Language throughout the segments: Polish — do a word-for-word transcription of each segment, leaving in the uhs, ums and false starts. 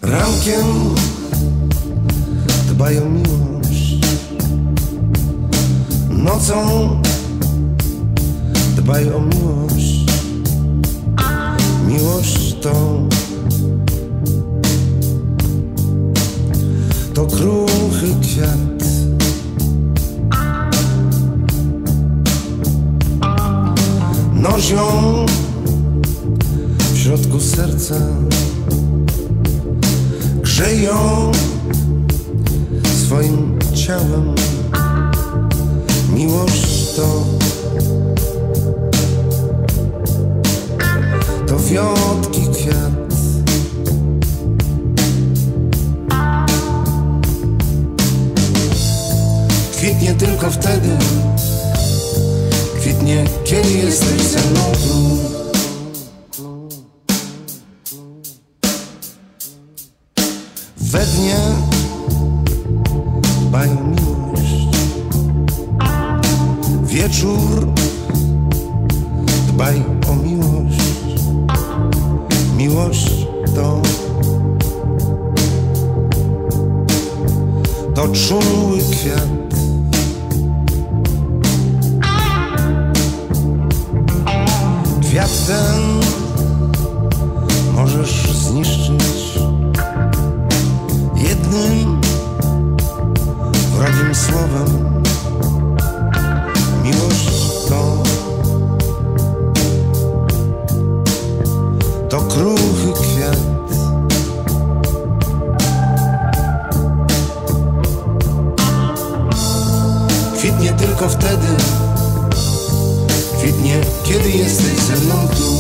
Rankiem dbaj o miłość, nocą dbaj o miłość. Miłość to to kruchy kwiat, nozią w środku serca, grzeją swoim ciałem. Miłość to to wiotki kwiat, kwitnie tylko wtedy, kwitnie kiedy jesteś ze mną tu. We dnie dbaj o miłość, wieczór dbaj o miłość. Miłość to to czuły kwiat, kwiat ten możesz zniszczyć jednym wrogim słowem. Miłość to to kruchy kwiat, kwitnie tylko wtedy, kwitnie kiedy jesteś ze mną tu.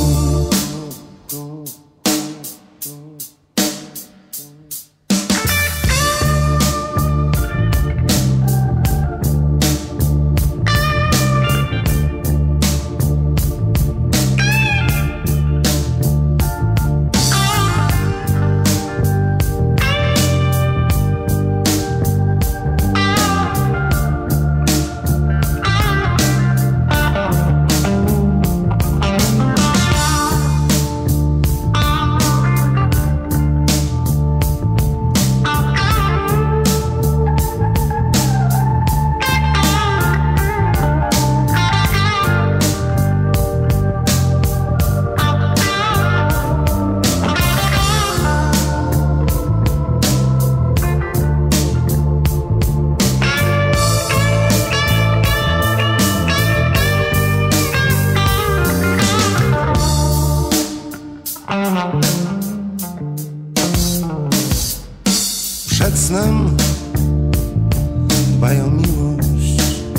Przed snem dbaj o miłość,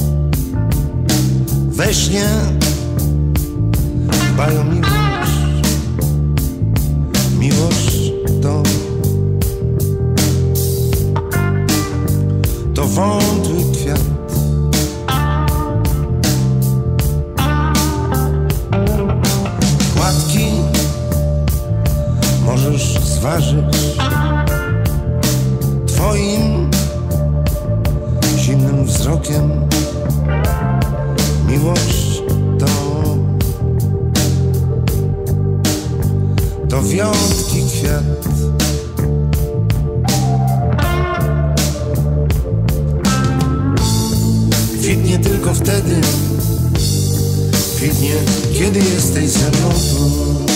we śnie dbaj o miłość. Miłość to to wątły kwiat, płatki możesz zważyć twoim zimnym wzrokiem. Miłość to to wiotki kwiat, kwitnie tylko wtedy, kwitnie kiedy jesteś ze mną tu.